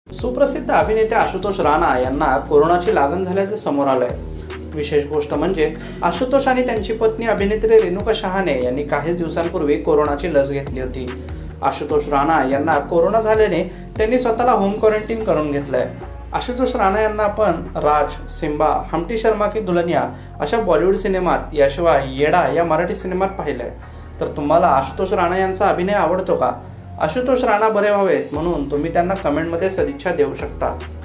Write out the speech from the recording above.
सुप्रसिद्ध अभिनेते आशुतोष राणा यांना कोरोनाची लागण झाल्याचे समोर आलंय। विशेष गोष्ट म्हणजे आशुतोष आणि त्यांची पत्नी अभिनेत्री रेणुका शहाणे यांनी काही दिवसांपूर्वी कोरोनाची लस घेतली होती। आशुतोष राणा यांना कोरोना झाल्याने त्यांनी स्वतःला होम क्वारंटाईन करून घेतलंय। आशुतोष राणा यांना आपण राज, सिम्बा, हमटी शर्मा की दुल्हनिया अशा बॉलिवूड सिनेमात, याशिवाय येडा या मराठी सिनेमात पाहिलंय। तर तुम्हाला आशुतोष राणा यांचा अभिनय आवडतो का? आशुतोष राणा बरे व्हावेत म्हणून तुम्ही त्यांना कमेंटमध्ये सदिच्छा देऊ शकता।